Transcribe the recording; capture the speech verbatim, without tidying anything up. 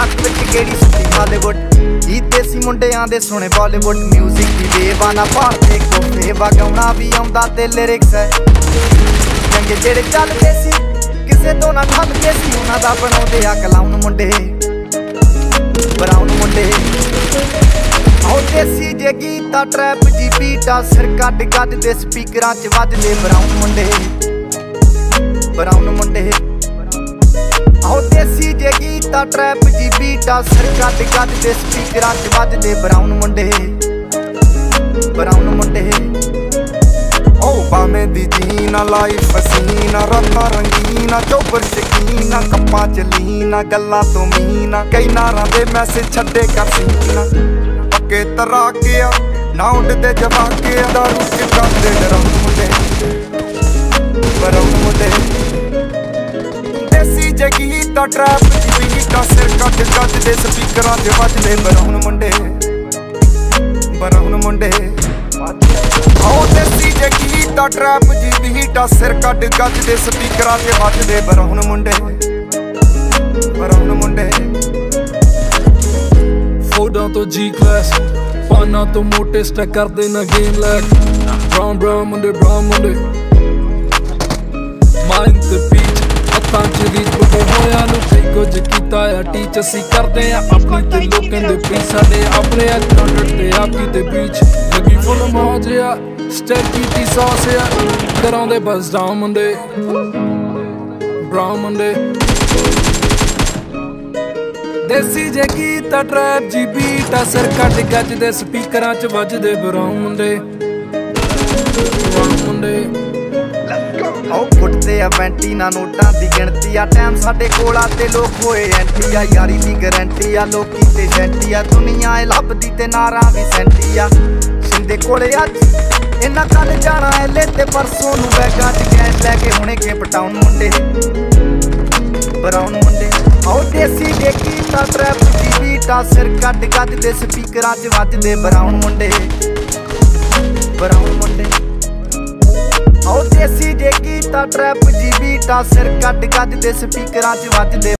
नक विच केड़ी सुती हालीवुड जी देसी मुंडियां दे सुने बॉलीवुड म्यूजिक दी बेवाना भालदे कोफे वगाउणा भी आउंदा ते लिरिक्स है चंगे जेड़े चलदे सी किसे तो ना ठगदे सी उन्हां दा बनाउंदे आ क्लाउन मुंडे ब्राउन मुंडे आओ देसी जे गीता ट्रैप जी बीटा सिर कट गज दे स्पीकरां च वजदे ब्राउन मुंडे ब्राउन मुंडे आओ देसी जे गीता ट्रैप जी बीटा सिर कट गज दे स्पीकरां च वजदे ब्राउन मुंडे ब्राउन मुंडे ओ बामे दी जीना लाइफ हसीना रातां रंगीना चौपर शकीना कप्पां च लीना गल्लां तो मीना कई नारां दे मैसेज छड्डे कर सीना पक्के तरा गया ना उडदे जवा गया दारू च गांदे डराउन मुंडे ब्राउन मुंडे देसी जे गीता ट्रैप जी बीटा सिर कट गज दे स्पीकरां च वजदे ब्राउन मुंडे ब्राउन मुंडे आओ देसी जे गीता ट्रैप जी बीटा सिर कट गज दे स्पीकरां च वजदे ब्राउन मुंडे ब्राउन मुंडे फोडां तो जी क्लास पाना तो मोटे स्टैक करदे ना गेम लैक ब्राउन ब्राउन मुंडे ब्राउन मुंडे माइंड ते पीच हत्थां च रीच बको होया नूं कई कुछ कीता आ टीच असीं करदे आ अपनी ते लोकां दे पीछ साडे अपने अकाउंट ते आपकी ते बीच लगी फुल मौज आ स्टैक कीती सॉस आ कराउंदे बस डाउन मुंडे ब्राउन मुंडे देसी जे गीता ट्रैप जी बीटा सिर कट गज दे स्पीकरां च वजदे ब्राउन मुंडे ब्राउन मुंडे आओ फुटदे आ वैंटी ना नोटां दी गिणती आ टाइम साडे कोल आ ते लोक होए एंटी आ यारी दी गारंटी आ लोकी ते सेंटी आ दुनिया ए लभदी ते नारां भी सेंटी आ शिंदे कोले अज इन्ना कल जाना एले ते परसों नूं बैगां च कैश लैके हुणे केप टाउन मुंडे ब्राउन मुंडे आओ देसी जे गीता ट्रैप जी बीटा सिर कट गज दे स्पीकरां च वजदे ब्राउन मुंडे ब्राउन मुंडे आओ देसी जे गीता ट्रैप जी बीटा सिर कट गज दे स्पीकरां च वजदे